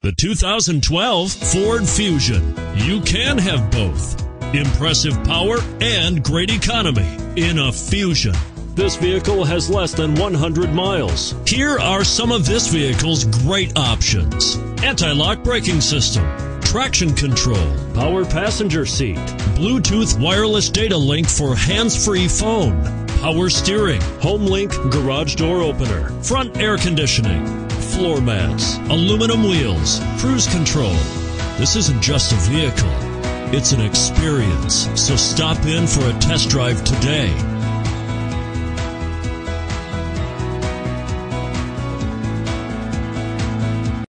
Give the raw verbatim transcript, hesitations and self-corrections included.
The two thousand twelve Ford Fusion. You can have both. Impressive power and great economy in a Fusion. This vehicle has less than one hundred miles. Here are some of this vehicle's great options: anti-lock braking system, traction control, power passenger seat, Bluetooth wireless data link for hands-free phone, power steering, HomeLink garage door opener, front air conditioning, floor mats, aluminum wheels, cruise control. This isn't just a vehicle, it's an experience. So stop in for a test drive today.